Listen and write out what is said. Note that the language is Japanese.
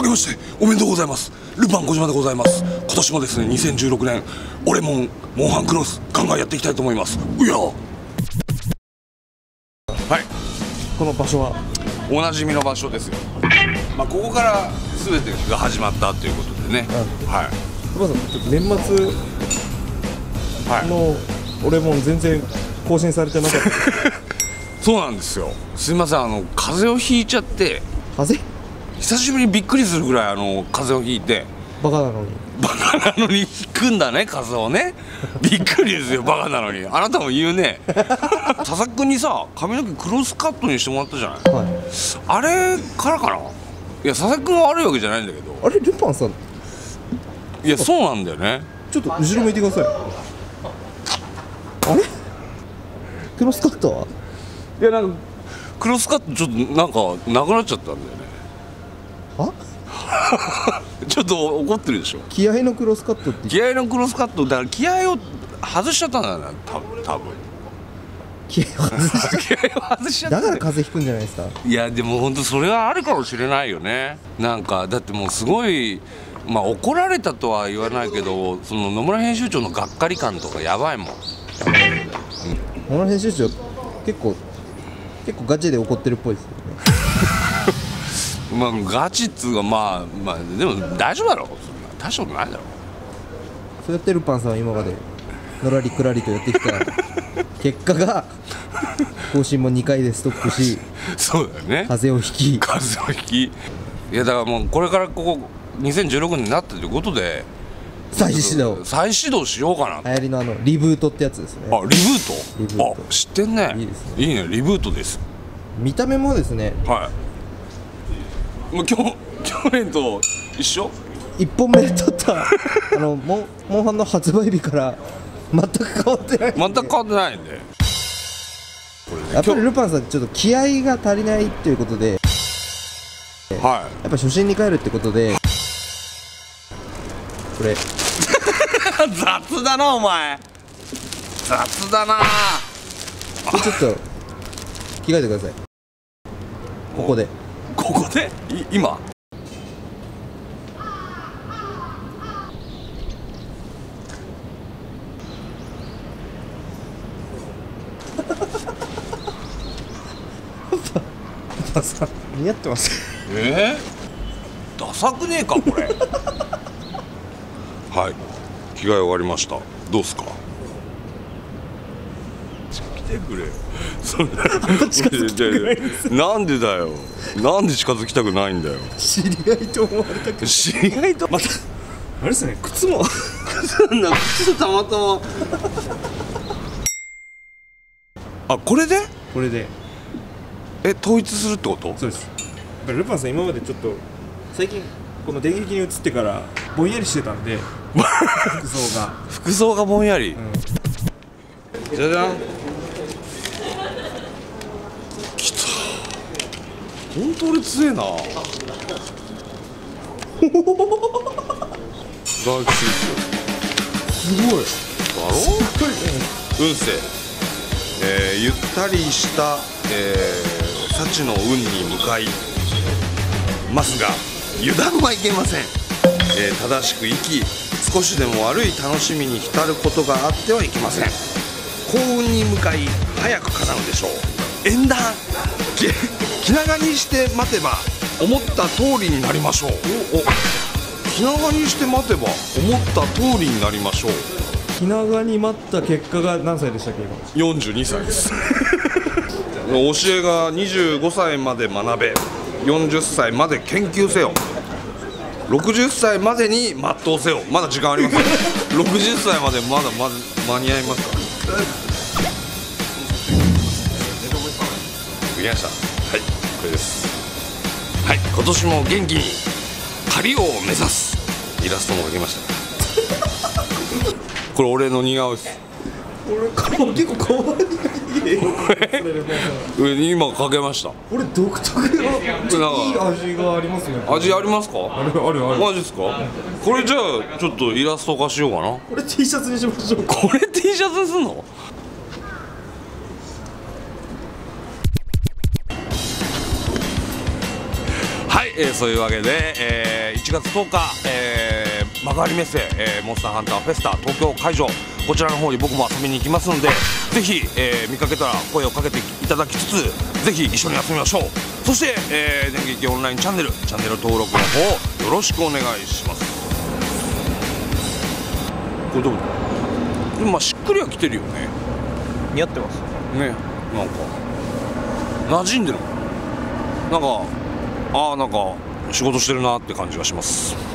けましておめでとうございます。ルパン小島でございます。今年もですね2016年オレモンモンハンクロスガンガンやっていきたいと思います。うやはい、 この場所はおなじみの場所ですよ。まあここから全てが始まったということでね、はい。 ルパンさん、ちょっと年末のオレモン全然更新されてなかったそうなんですよ。すいません、風邪をひいちゃって、 風邪久しぶりにびっくりするぐらい風邪をひいて。 バカなのに引くんだね、風邪をね。びっくりですよ、バカなのに。あなたも言うね。佐々木君にさ、髪の毛クロスカットにしてもらったじゃない、はい、あれからかな。いや、佐々木君は悪いわけじゃないんだけど。 あれ、ルパンさん、 いや、そうなんだよね。 ちょっと後ろ向いてください。あれクロスカットは、 いや、なんかクロスカットちょっとなんかなくなっちゃったんだよね。 はちょっと怒ってるでしょ。 気合のクロスカットって、 気合のクロスカットだから、気合を外しちゃったんだよね、多分気合を外し気合を外しちゃった。 だから風邪ひくんじゃないですか。 いや、でも本当それはあるかもしれないよね。なんかだってもうすごい、まあ怒られたとは言わないけど、その野村編集長のがっかり感とかやばいもん。 野村編集長結構ガチで怒ってるっぽいですよね。 まあガチっつうか、まあでも大丈夫だろ、そんな大したことないだろ。 そうやってルパンさんは今までのらりくらりとやってきた結果が更新も2回でストップし、 そうだよね、 風邪をひき。 いや、だからもうこれからここ2016年になったということで再始動しようかな。 流行りのリブートってやつですね。 あ、リブート。あ、知ってんね。 いいですね。 いいね、リブートです。 見た目もですね、 はい。もう去年と一緒。 1本目で撮ったモンハンの発売日から全く変わってないんで。 全く変わってないんで。これね、 やっぱりルパンさんちょっと気合が足りないっていうことで、 はい。 やっぱ初心に帰るってことで、これ雑だなお前。雑だな。 ちょっと着替えてください。ここで今似合ってます。 ダサくねえかこれ。はい、着替え終わりました。どうすか。来てくれよ。そんな近づきたくないんです。なんでだよ。なんで近づきたくないんだよ。 知り合いと思われたくて。 知り合いと、 またあれですね、靴も靴たまたま。あ、これで統一するってこと。 そうです。やっぱりルパンさん今までちょっと最近この電撃に移ってからぼんやりしてたんで服装がぼんやり、じゃじゃん。きた。本当俺強えな。大吉すごいだろ。運勢、ゆったりした幸の運に向かいますが、油断はいけません。正しく生き、少しでも悪い楽しみに浸ることがあってはいけません。幸運に向かい早く叶うでしょう。縁談、気長にして待てば思った通りになりましょう。気長にして待てば思った通りになりましょう。 気長に待った結果が何歳でしたっけ今。 42歳です。教えが25歳まで学べ、40歳まで研究せよ、60歳までに全うせよ。まだ時間ありますよ。60歳までまだ間に合いますか。できました。はい、これです。はい、今年も元気にパリを目指す。イラストも描きました。これ俺の似顔絵です。 俺結構可愛い。 今描けました。 これ独特のいい味がありますね。 味ありますか。 ある。 マジですか。これじゃあちょっとイラスト化しようかな。 これ T シャツにしましょう。 これ T シャツにすんの。はい、 、そういうわけで、1月10日、幕張メッセ、モンスターハンターフェスタ東京会場、こちらの方に僕も遊びに行きますので、ぜひ、見かけたら声をかけていただきつつ、ぜひ一緒に遊びましょう。そして、電撃オンラインチャンネル登録の方よろしくお願いします。これどうでもまあしっくりはきてるよね。 似合ってますね、なんか馴染んでる。なんかなんか仕事してるなって感じがします。